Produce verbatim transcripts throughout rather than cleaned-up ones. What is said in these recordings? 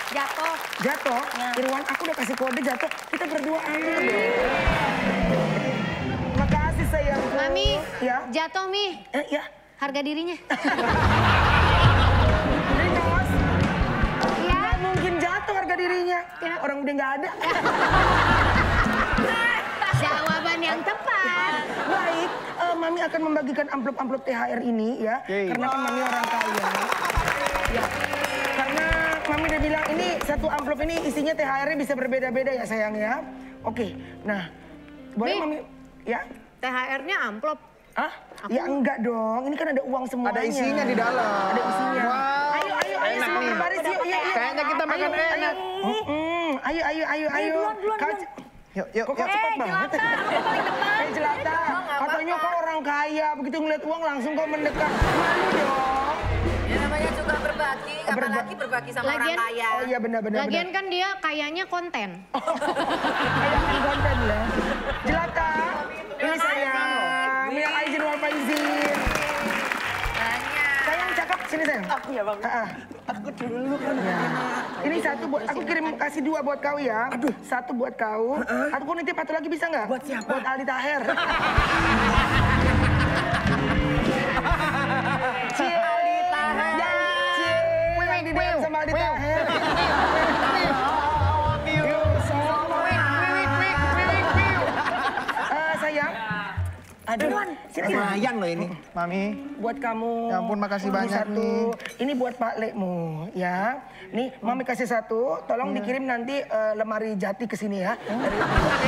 Jatuh. Jatuh? Ya. Irwan, aku udah kasih kode jatuh. Kita berdua ambil dong. Makasih sayangku. Mami, ya? Jatuh Mi. Eh, ya. Harga dirinya. Rinos. Iya. Nggak mungkin jatuh harga dirinya. Ya. Orang udah nggak ada. Jawaban yang tepat. Baik, uh, Mami akan membagikan amplop-amplop T H R ini ya. Okay. Karena kan Mami orang kaya. Ya. Karena Mami udah bilang ini satu amplop ini isinya T H R-nya bisa berbeda-beda ya sayang ya. Oke, nah boleh Mami ya? T H R-nya amplop. Ah? Aku... Ya enggak dong, ini kan ada uang semuanya. Ada isinya di dalam. Ada isinya. Wow. Ayo, ayo, ayo semua berbaris yuk. Iya, iya. Kayaknya kita makan ayo, enak. Ayo, mm, ayo, ayo, ayo. ayo. Duluan, duluan, Kau... duluan. Yuk, yuk, Kok yuk. cepet banget? Eh, Jelata, katanya kau orang kaya, begitu ngeliat uang langsung kau mendekat. Malu dong. Ya namanya juga berbagi, apalagi berbagi sama Lagian, orang kaya. Oh iya benar-benar. Lagian kan dia kayaknya konten. Kayaknya konten lah. Jelata, ini saya. Minal aizin wal faizin. Sayang cakep, sini sayang. Aku ya bang. Ah, ah. Aku dulu kan. Ya. Ini satu buat, aku kirim kasih dua buat kau ya. Aduh. Satu buat kau. Uh-uh. Aku nitip satu lagi bisa nggak? Buat siapa? Buat Aldi Taher. Cie Aldi Taher. Ya, Cie. Yang di dalam sama Aldi Taher. Uh, sayang. Aduh, lumayan loh ini, Mami. Buat kamu. Ya ampun, makasih banyak satu. nih. Ini buat Pak Lekmu, ya. Nih, Mami kasih satu. Tolong ya. Dikirim nanti uh, lemari jati ke sini ya. Hmm? Dari...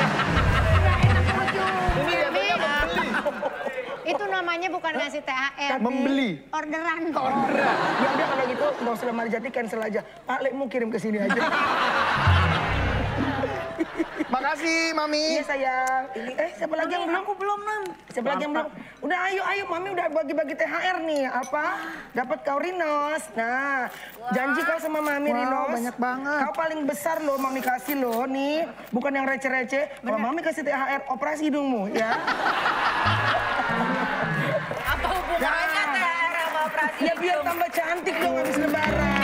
Ini jatuhnya membeli. Itu namanya bukan ngasih T H R. Membeli. Orderan. Orderan. Ya udah kalau gitu, nggak usah lemari jati, cancel aja. Pak Lekmu kirim ke sini aja. Makasih, Mami. Iya sayang. Ini, eh siapa lagi yang belum? Aku belum, Nam. Siapa lagi yang belum? Udah ayo, ayo. Mami udah bagi-bagi T H R nih. Apa? Dapat kau Rinos. Nah, janji kau sama Mami wow, Rinos. Banyak banget. Kau paling besar loh Mami kasih loh. Nih, bukan yang receh-receh. Kalau Mami kasih T H R, operasi hidungmu ya. Apa hubungannya T H R sama operasi? Ya biar tambah cantik dong habis lebaran.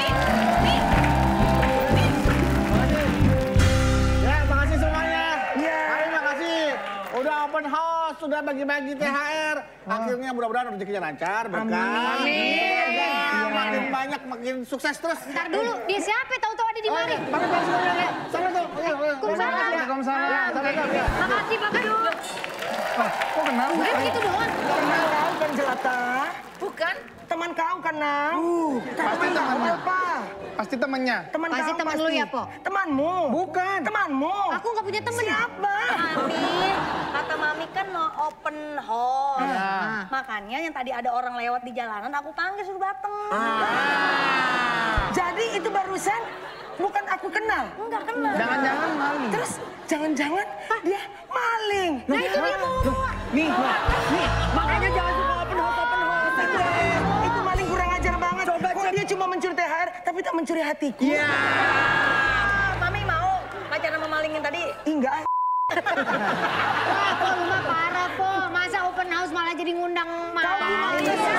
Udah open house, sudah bagi-bagi T H R. Akhirnya mudah-mudahan rezekinya lancar, berkah. Amin. Ya, makin banyak, makin sukses terus. Ntar dulu, dia siapa? Tahu-tahu ada di mari. Pakai baju semuanya. Sana tuh. Waalaikumsalam. Waalaikumsalam. Sana tuh. Makasih Pak Kedung. Kok kenal? Udah gitu doang. Kenal kau kan Jelata? Bukan. Teman kau kan, Nam? Uh, pasti temannya. Apa? Pasti temannya. Teman Pasti kau teman pasti. lu ya, Po? Temanmu. Bukan. Temanmu. Aku nggak punya temen. Siapa? Mami, kata Mami kan mau open house. Ah. Makanya yang tadi ada orang lewat di jalanan, aku panggil suruh dateng. Ah. Jadi itu barusan bukan aku kenal. Enggak kenal. Jangan-jangan maling. Terus jangan-jangan dia maling. Nah itu dia mau. Nih, nih. Makanya jangan suka open house, open house. Itu maling kurang ajar banget. Coba Kok dia cuma mencuri T H R tapi tak mencuri hatiku. Iya. Ah, Mami mau pacaran sama malingin tadi. Ih, enggak. Wah, kok lu mah parah, Po. Masa open house malah jadi ngundang maling. Bisa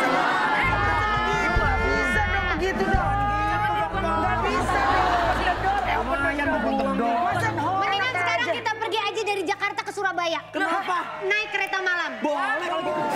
dong begitu dong. Nggak bisa dong. Mendingan sekarang kita pergi aja dari Jakarta ke Surabaya. Kenapa? Naik kereta malam. Boleh kalau gitu.